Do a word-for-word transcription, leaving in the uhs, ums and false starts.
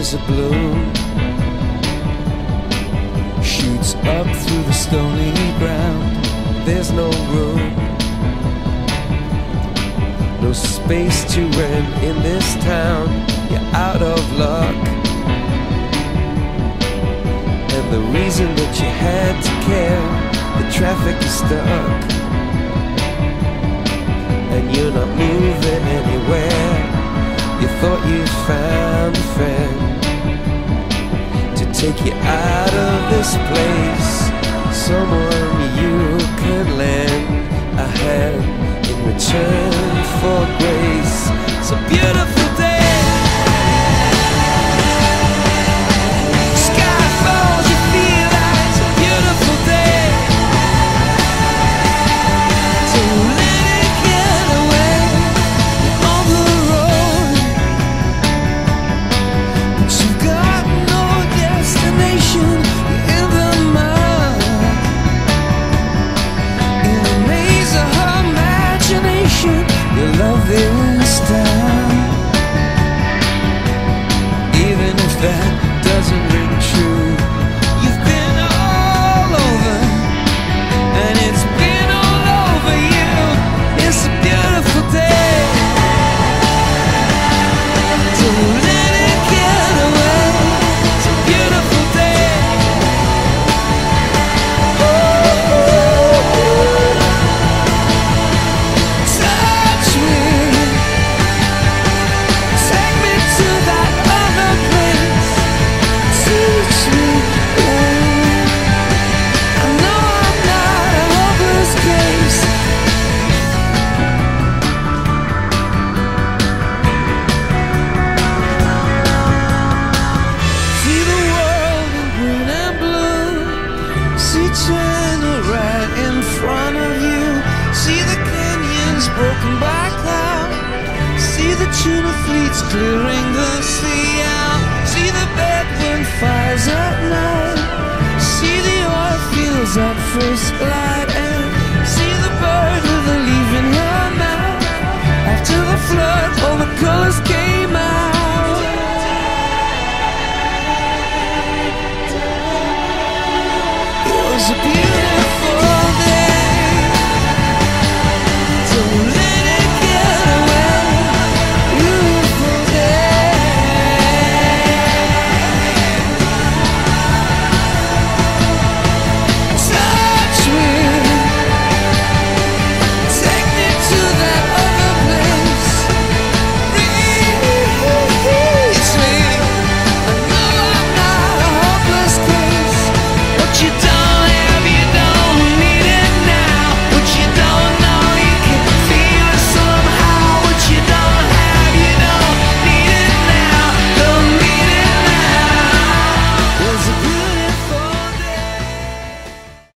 is a bloom, shoots up through the stony ground. There's no room, no space to rent in this town. You're out of luck, and the reason that you had to care, the traffic is stuck, and you're not moving anywhere. You thought you found a friend to take you out of this place, someone you could lend a hand in return for grace. It's a beautiful day, sky falls, you feel like it's a beautiful day. Don't let it get away on the road, but you've got no destination. You're in the mud, in a maze of imagination. Your love this town, even if that doesn't ring true. You've been all over, and it's been all over you. It's a beautiful day, don't let it get away. It's a beautiful day. Touch me, take me to that other place. Teach me, oh, I know I'm not a hopeless case. See the world in green and blue, see China right in front of you, see the canyons broken by cloud, see the tuna fleets clearing the sea out, see the bedroom fires at night, see the oil fields at first light, and see the bird with a leaf in her mouth. After the flood, all the colors came